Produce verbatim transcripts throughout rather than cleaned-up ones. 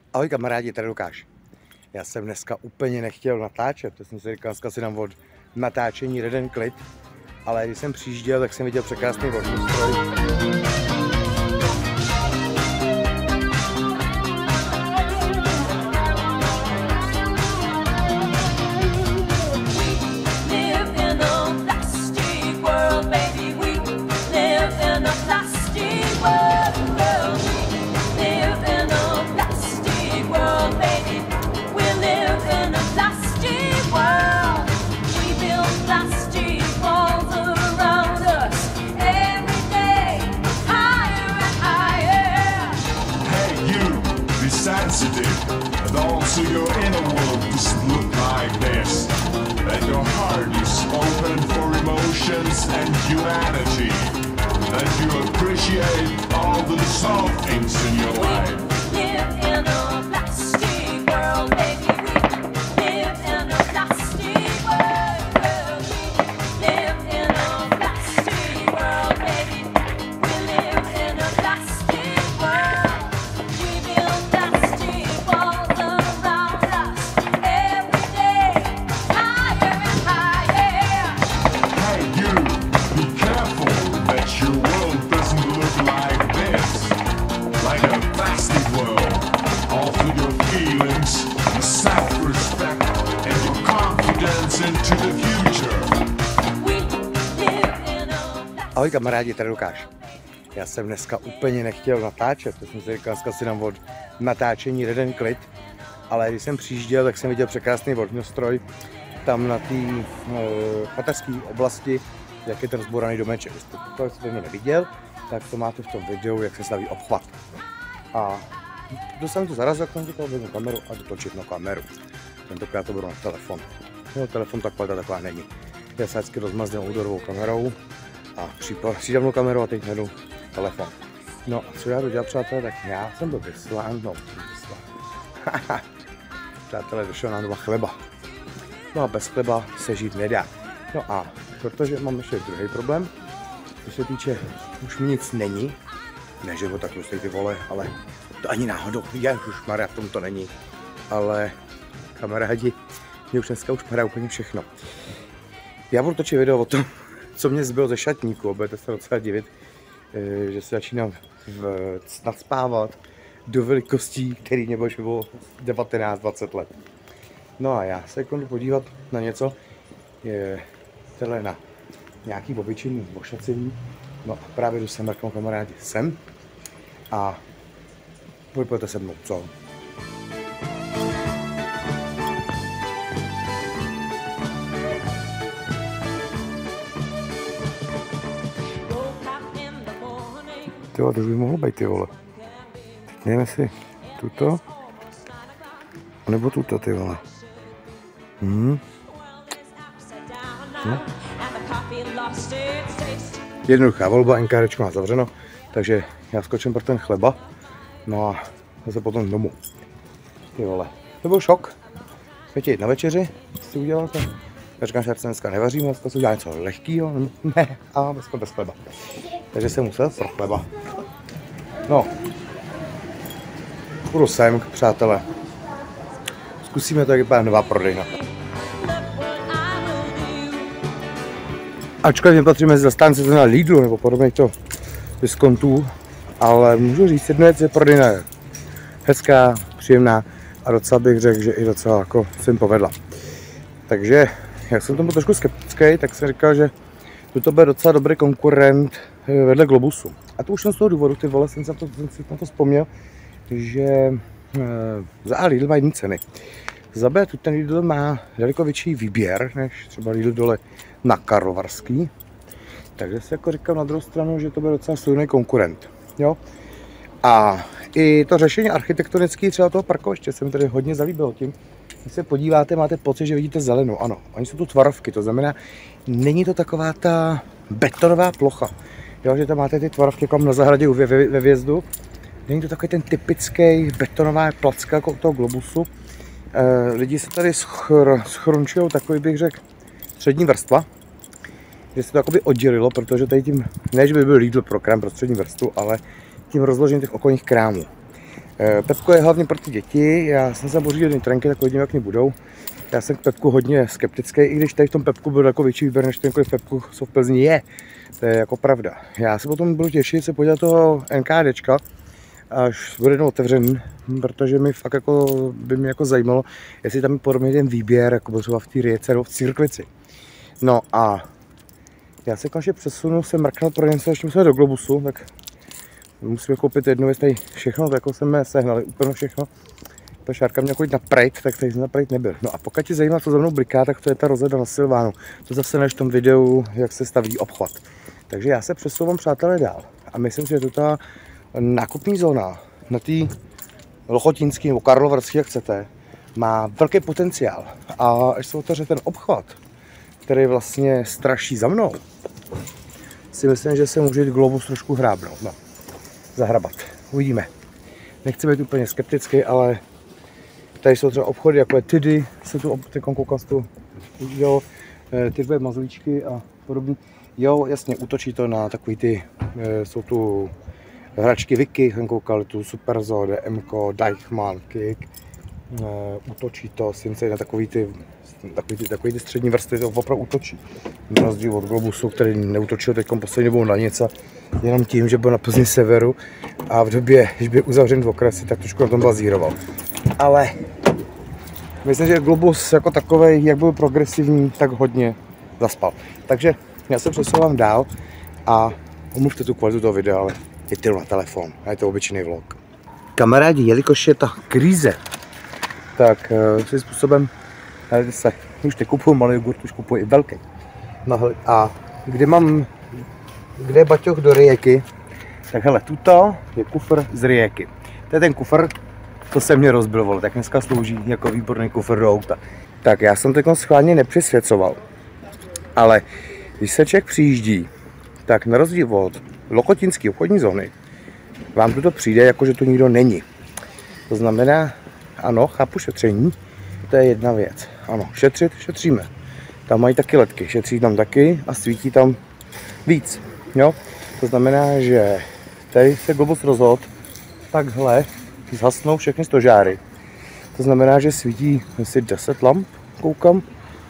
Ahoj kamarádi, tady Lukáš. Já jsem dneska úplně nechtěl natáčet, to jsem si říkal, dneska si dám od natáčení jeden klid, ale když jsem přijížděl, tak jsem viděl překrásný vodní and also your inner world doesn't look like this, and your heart is open for emotions and humanity, and you appreciate all the soft things in your life. We live in a plastic world, baby. We live in a plastic world. We live in a plastic world, baby. We live in a plastic world. We build plastic walls around us every day, higher and higher. Hey you, be careful that your world doesn't look like this, like a plastic world. Also your feelings, your self-respect, and your confidence into the future. We live in a Ahoj kamarádi, tady Lukáš. Já jsem dneska úplně nechtěl natáčet, to jsem si říkal, dneska si dám od natáčení jeden klid, ale když jsem přijížděl, tak jsem viděl překrásný vodňostroj tam na té e, mateřské oblasti, jak je ten rozboraný domeček. Když jste to neviděl, tak to máte v tom videu, jak se staví obchvat. A to jsem to zarazil, jak jsem říkal, vezmu kameru a dotočit na kameru. Tentokrát to budu na telefon. No, telefon tak kvalita taková není. Já se vždycky rozmazdím údorovou kamerou a přídavnou kamerou a teď hledu telefon. No a co já jdu dělat, přátelé, tak já jsem byl vyslán, no vyslán. Přátelé, došel nám doma chleba. No a bez chleba se žít nedá. No a protože mám ještě druhý problém, co se týče, už mi nic není, ne, že ho tak tlustej ty vole, ale to ani náhodou, ježišmarja, v tom to není, ale kamarádi, mě už dneska už padá úplně všechno. Já budu točit video o tom, co mě zbylo ze šatníku, budete se docela divit, že se začínám nadspávat do velikostí, který mě bylo devatenáct dvacet let. No a já se jdu podívat na něco, je tohle na nějaký obyčejný ošacení. No a právě jdu sem, mrknou kamarádi, sem a pojďte se mnou, co? Ty vole, to už by mohlo být, ty vole. Nevím, jestli tuto, nebo tuto, ty vole. Hmm. No. Jednoduchá volba, NKRčko má zavřeno, takže já skočím pro ten chleba, no a zase potom domů. Ty vole, to byl šok. Pěti na večeři, si udělal to. Já říkám, že se dneska nevařím, dneska si udělal něco lehkýho, ne, a dneska bez chleba. Takže jsem musel pro chleba. No, půjdu sem, přátelé. Zkusíme to, jak vypadá nová prodejna. Ačkoliv nepatří mezi zastánce na Lidlu nebo podobných to diskontů, ale můžu říct jednu věc, že prodejna je hezká, příjemná a docela bych řekl, že i docela jako se jim povedla. Takže, jak jsem tomu trošku skeptický, tak jsem říkal, že to bude docela dobrý konkurent vedle Globusu. A to už jsem z toho důvodu, ty vole, jsem si na to, jsem si na to vzpomněl, že e, za A Lidl má jiný ceny. Za B ten Lidl má daleko větší výběr, než třeba Lidl dole na Karlovarský. Takže si jako říkám na druhou stranu, že to bude docela silný konkurent. Jo? A i to řešení architektonické třeba toho parkoviště se mi tady hodně zalíbilo tím. Když se podíváte, máte pocit, že vidíte zelenou. Ano, oni jsou tu tvarovky, to znamená, není to taková ta betonová plocha. Jo, že tam máte ty tvarovky jako na zahradě ve, ve, ve vjezdu. Není to takový ten typický betonová placka jako toho Globusu. E, lidi se tady schr, schrunčují takový, bych řekl, střední vrstva. Že se to jakoby oddělilo, protože tady tím, ne, že by byl Lidl pro krám pro střední vrstvu, ale tím rozložením těch okolních krámů. Pepko je hlavně pro ty děti, já jsem se pořídil trenky, tak hodně jak nebudou. Já jsem k Pepku hodně skeptický, i když tady v tom Pepku byl jako větší výběr, než ten v Pepku, co v Plzni je. To je jako pravda. Já se potom budu těšit se podívat toho NKDčka, až bude jednou otevřený, protože mi fakt jako, by mě jako zajímalo, jestli tam je podobně ten výběr, jako byl třeba v té Rijece nebo v Církvici. No a já se konečně přesunu, jsem mrknul pro něco, ještě musíme do Globusu, tak musíme koupit jednu věc, tady všechno, tak jako jsme sehnali úplně všechno. Ta Šárka měla chodit na Pride, tak tady jsem na Pride nebyl. No a pokud tě zajímá, co za mnou bliká, tak to je ta rozhleda na Silvánu. To zase než v tom videu, jak se staví obchod. Takže já se přesouvám, přátelé, dál. A myslím si, že to ta nákupní zóna na té Lochotínský nebo Karlovarský, jak chcete, má velký potenciál. A až se otevře ten obchod, který vlastně straší za mnou, si myslím, že se může Globus trošku hrábnout. No, zahrabat. Uvidíme. Nechci být úplně skeptický, ale tady jsou třeba obchody, jako je Tidy, se tu teď koukám tu, jo, ty dvě mazlíčky a podobně. Jo, jasně, útočí to na takový ty, jsou tu hračky Vicky, jsem koukal, tu Superzo, DMko, Deichmann, Kick. Útočí to, Sincey na takový ty, takový ty, takový ty střední vrstvy, to opravdu útočí. Na rozdíl od Globusu, který neútočil teď poslední dobou na něco, jenom tím, že byl na Plzni severu a v době, když byl uzavřen v okresy, tak trošku na tom bazíroval. Ale myslím, že Globus jako takovej, jak byl progresivní, tak hodně zaspal. Takže já se přesouvám dál a omluvte tu kvalitu toho videa, ale je to na telefon a je to obyčejný vlog. Kamarádi, jelikož je ta krize, tak uh, svým způsobem, hledajte se, už nekupuju malý jogurt, už kupuju i velký. No, a kde mám, kde je baťoch do Rijeky, tak hele, tuto je kufr z Rijeky. To je ten kufr, to se mě rozbil, vole, tak dneska slouží jako výborný kufr do auta. Tak já jsem teď schválně nepřisvěcoval, ale když se člověk přijíždí, tak na rozdíl od Lochotínské obchodní zóny vám tuto přijde, jako že tu nikdo není. To znamená, ano, chápu šetření, to je jedna věc. Ano, šetřit, šetříme. Tam mají taky ledky, šetří tam taky a svítí tam víc. Jo? To znamená, že tady se Globus rozhodl, takhle zhasnou všechny stožáry. To znamená, že svítí asi deset lamp, koukám,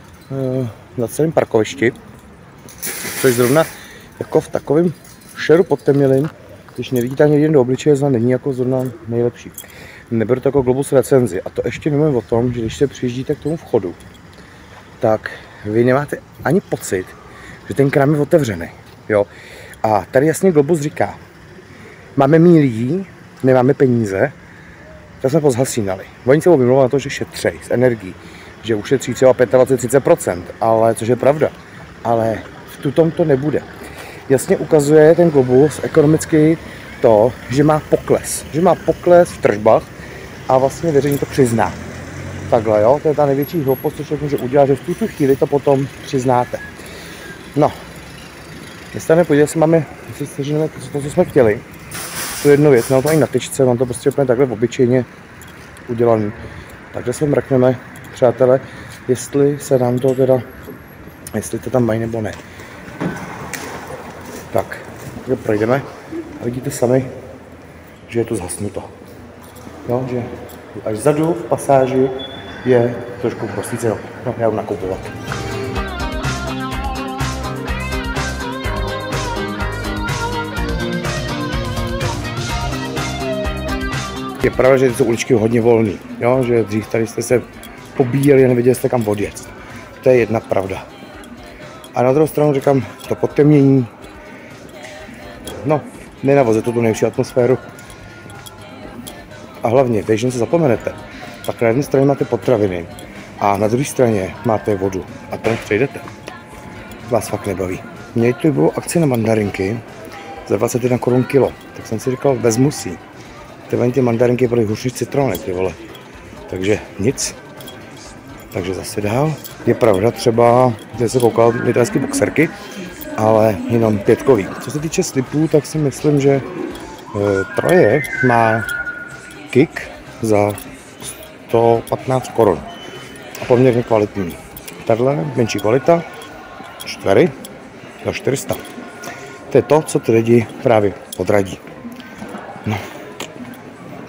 na celém parkovišti. Což zrovna jako v takovém šeru podtemnělým, když nevidíte ani jeden do obličeje, zna není jako zrovna nejlepší. Neberu to jako Globus recenzi. A to ještě nemluvím o tom, že když se přijíždíte k tomu vchodu, tak vy nemáte ani pocit, že ten krám je otevřený. Jo? A tady jasně Globus říká, máme méně lidí, nemáme peníze, tak jsme pozhasínali. Oni se vymlouvají na to, že šetří s energií, že ušetří třeba dvacet pět až třicet procent, ale což je pravda. Ale v tutom to nebude. Jasně ukazuje ten Globus ekonomicky to, že má pokles. Že má pokles v tržbách a vlastně veřejně to přizná. Takhle, jo, to je ta největší hloupost, co člověk může udělat, že v tuto chvíli to potom přiznáte. No, my se tady podívejme, jestli máme, jestli seženeme to, co jsme chtěli. Tu jednu věc, mám to ani na tyčce, mám to prostě úplně takhle obyčejně udělaný. Takže se mrkneme, přátelé, jestli se nám to teda, jestli to tam mají nebo ne. Tak, takže projdeme a vidíte sami, že je to zhasnuto. Jo, že až vzadu v pasáži je trošku prosvíceno. No, já jdu nakupovat. Je pravda, že jsou uličky hodně volný, jo? Že dřív tady jste se pobíjeli a nevěděli jste kam odjet. To je jedna pravda. A na druhou stranu říkám, to podtemnění, no, nenavoze to tu nejlepší atmosféru. A hlavně, když se zapomenete, tak na jedné straně máte potraviny a na druhé straně máte vodu. A tam přejdete. Vás fakt nebaví. Měli tu bylo akci na mandarinky za dvacet jedna korun kilo. Tak jsem si říkal, vezmu si. Tyhle ty mandarinky byly hůř než citrony, ty vole. Takže nic. Takže zase dál. Je pravda třeba, že se koukal italské boxerky, ale jenom pětkový. Co se týče slipů, tak si myslím, že e, troje má Kick za sto patnáct korun. A poměrně kvalitní. Tahle menší kvalita, čtyři za čtyři sta. To je to, co ty lidi právě podradí. No.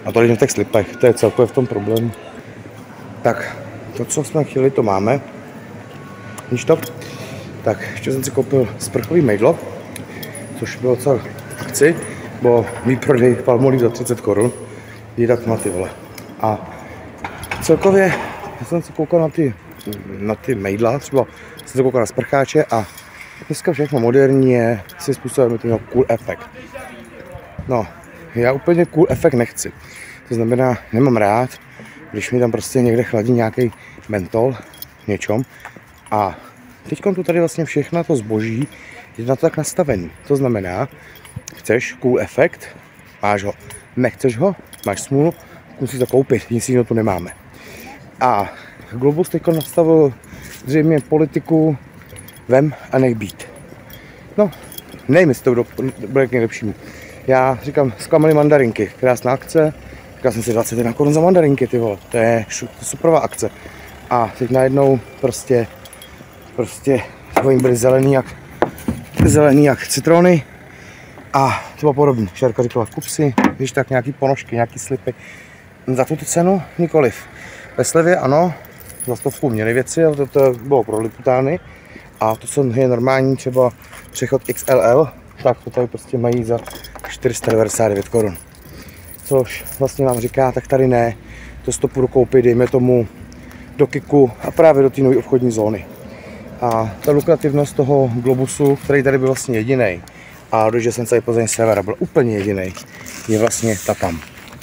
A to když v těch slipech, to je celkově v tom problém. Tak, to, co jsme chtěli, to máme. Víš to? Tak, ještě jsem si koupil sprchový mejdlo, což bylo docela v akci, bo výprodej Palmolive za třicet korun. Jídat na ty vole. A celkově, já jsem se koukal na ty, na ty mejdla, třeba jsem se koukal na sprcháče a dneska všechno moderní je si způsobem ten cool efekt. No, já úplně cool efekt nechci. To znamená, nemám rád, když mi tam prostě někde chladí nějaký mentol v něčem. A teď tu tady vlastně všechno to zboží je na to tak nastavený. To znamená, chceš cool efekt, máš ho. Nechceš ho, máš smůlu, musíš to koupit, nic jiného tu nemáme. A Globus teď nastavil zřejmě politiku vem a nech být. No, nevím, jestli to bude k nejlepšímu. Já říkám, zklamaly mandarinky, krásná akce, říkal jsem si dvacet jedna korun za mandarinky, ty vole, to je superová akce. A teď najednou prostě, prostě oni byli zelený jak, zelený jak citrony a to bylo podobné. Šárka říkala, kup si, víš, tak nějaký ponožky, nějaký slipy. Za tuto cenu nikoliv. Ve slevě ano, za stovku měli věci, ale to, to bylo pro liputány. A to, co je normální, třeba přechod X L L, tak to tady prostě mají za čtyři sta devadesát devět korun. Což vlastně vám říká, tak tady ne, to si to půjdu koupit, dejme tomu do Kiku a právě do té nové obchodní zóny. A ta lukrativnost toho Globusu, který tady byl vlastně jediný, a když jsem celý Plzeň sever a byl úplně jediný, je vlastně ta tam.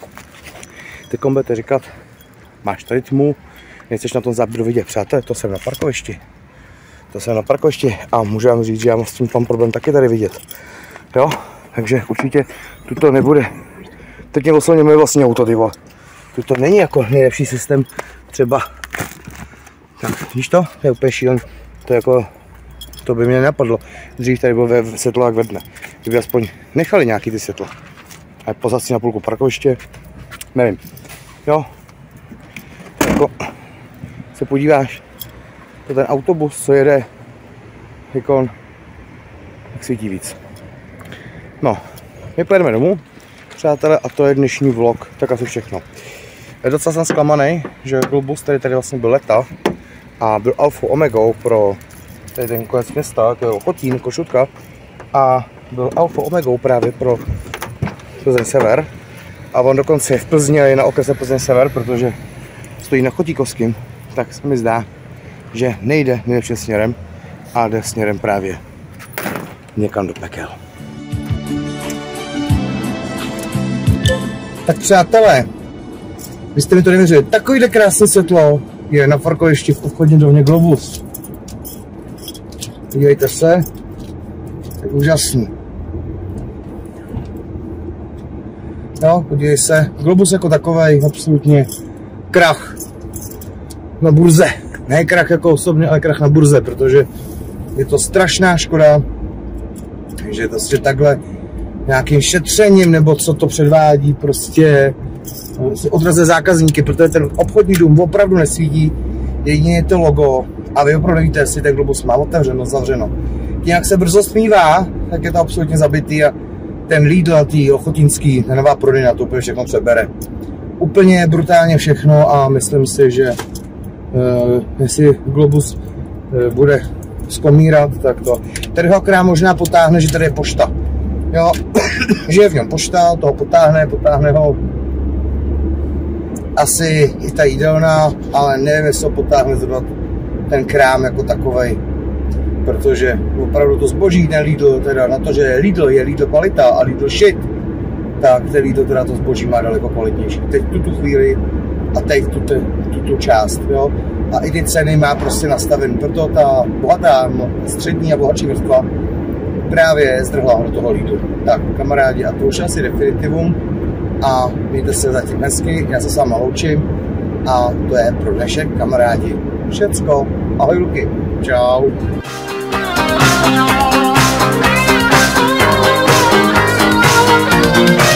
Teď budete říkat, máš tady tmu, nechceš na tom záběru vidět, přátelé, to jsem na parkovišti. To jsem na parkovišti a můžu vám říct, že já mám s tím tam problém taky tady vidět. Jo, takže určitě tuto nebude. Teď mě oslovně moje vlastní auto, ty vole. Tuto není jako nejlepší systém, třeba. Tak, víš to? To je úplně šílený. To je jako, to by mě nenapadlo. Dřív tady byl ve světlo jak ve dne. Kdyby aspoň nechali nějaký ty světla. A pozad si na půlku parkoviště, nevím. Jo, jako se podíváš, to ten autobus, co jede, jako, tak svítí víc. No, my pojedeme domů, přátelé, a to je dnešní vlog, tak asi všechno. Je docela jsem zklamaný, že Globus tady, tady vlastně byl leta a byl alfa omegou pro tady ten konec města, to je Ochotín, Košutka, a byl alfa omegou právě pro Plzeň sever. A on dokonce je v Plzni a je na okrese Plzeň sever, protože stojí na Chotíkovským, tak se mi zdá, že nejde nejlepším směrem a jde směrem právě někam do pekel. Tak přátelé, vy jste mi to nevěřili, takovýhle krásné světlo je na parkovišti v obchodním domě Globus. Podívejte se, je úžasný. Jo, podívej se, Globus jako takovej, absolutně krach na burze. Ne krach jako osobně, ale krach na burze, protože je to strašná škoda, že to že takhle nějakým šetřením, nebo co to předvádí, prostě si odrazuje zákazníky, protože ten obchodní dům opravdu nesvítí, jedině to logo a vy opravdu nevíte, jestli ten Globus má otevřeno, zavřeno. Jak se brzo smívá, tak je to absolutně zabitý a ten Lidl, tý ochotínský, ta nová prodejna, to úplně všechno přebere. Úplně brutálně všechno a myslím si, že uh, jestli Globus uh, bude zkomírat, tak to. Tady ho akorát možná potáhne, že tady je pošta. Jo, že je v něm pošta, toho potáhne, potáhne ho asi i ta jídelna, ale nevím, jestli ho potáhne zrovna ten krám jako takovej. Protože opravdu to zboží, ten Lidl, teda na to, že Lidl je Lidl kvalita a Lidl shit, tak ten Lidl teda to zboží má daleko kvalitnější. Teď tuto chvíli a teď tuto, tuto část, jo. A i ty ceny má prostě nastaven, proto ta bohatá, střední a bohatší vrstva právě zdrhla do toho Lidlu. Tak kamarádi, a to už asi definitivum a mějte se zatím hezky, já se s váma loučím a to je pro dnešek, kamarádi, všecko. Ahoj Luky, čau. Thank you.